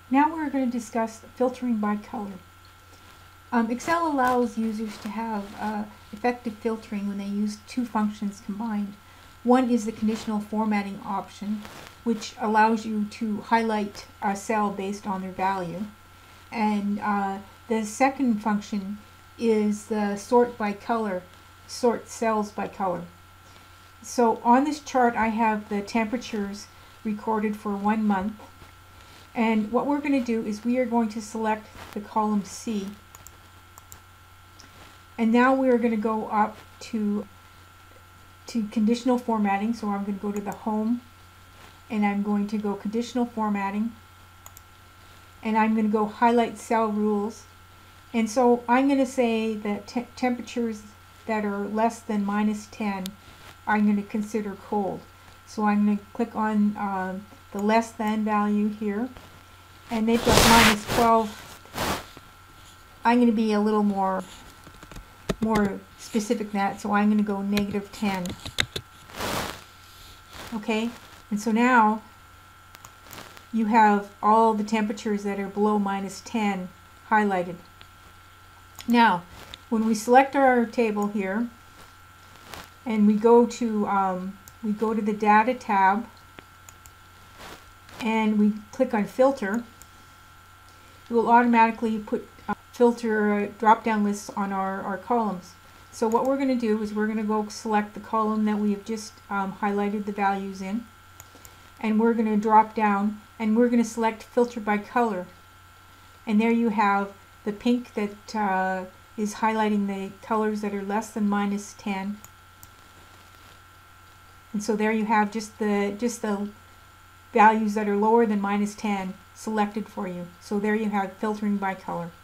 Now we're going to discuss filtering by color. Excel allows users to have effective filtering when they use two functions combined. One is the conditional formatting option, which allows you to highlight a cell based on their value. And the second function is the sort by color, sort cells by color. So on this chart I have the temperatures recorded for 1 month. And what we're going to do is we are going to select the column C. And now we are going to go up to conditional formatting. So I'm going to go to the home and I'm going to go conditional formatting. And I'm going to go highlight cell rules. And so I'm going to say that temperatures that are less than -10 I'm going to consider cold. So I'm going to click on the less than value here. And they've got -12. I'm going to be a little more specific than that, so I'm going to go -10. Okay, and so now you have all the temperatures that are below -10 highlighted. Now, when we select our table here, and we go to the Data tab, and we click on Filter, it will automatically put filter drop-down lists on our columns. So what we're going to do is we're going to go select the column that we have just highlighted the values in, and we're going to drop down and we're going to select Filter by Color. And there you have the pink that is highlighting the colors that are less than -10. And so there you have just the values that are lower than -10 selected for you. So there you have filtering by color.